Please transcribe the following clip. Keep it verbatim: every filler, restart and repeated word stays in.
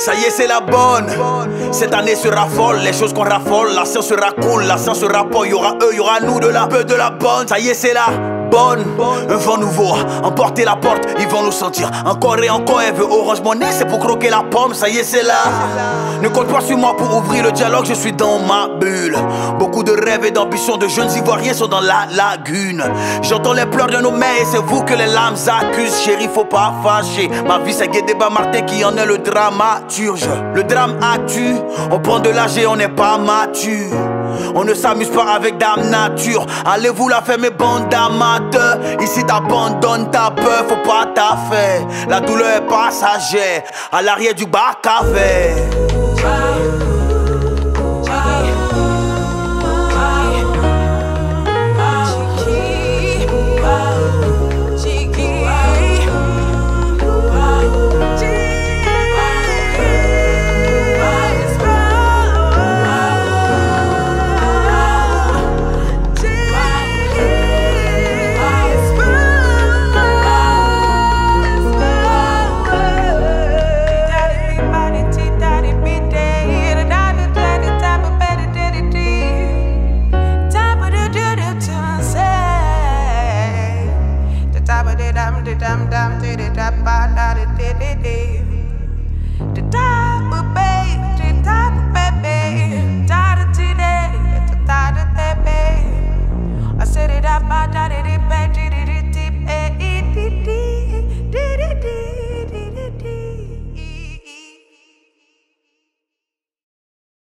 Ça y est, c'est la bonne. Cette année sera folle, les choses qu'on raffole. La science sera cool, la science sera pas. Y'aura eux, y'aura nous, de la peu de la bonne. Ça y est, c'est la bonne. Un vent nouveau, emporter la porte, ils vont nous sentir. Encore et encore, elle veut Orange Money, c'est pour croquer la pomme. Ça y est, c'est là. Ne compte pas sur moi pour ouvrir le dialogue, je suis dans ma bulle. Beaucoup de rêves et d'ambitions de jeunes ivoiriens sont dans la lagune. J'entends les pleurs de nos mères et c'est vous que les larmes accusent. Chérie, faut pas fâcher. Ma vie, c'est Guédéba Martin qui en est le dramaturge. Le drame a-tu, on prend de l'âge et on n'est pas mature. On ne s'amuse pas avec Dame Nature. Allez-vous la faire mes bandes d'amateurs. Ici t'abandonnes ta peur, faut pas t'affaire. La douleur est passagère, à l'arrière du bac à verre. Dum dum did it up, da da did it the top of baby, the top of baby, da da did it, da da baby. I said it up, da da did it, baby.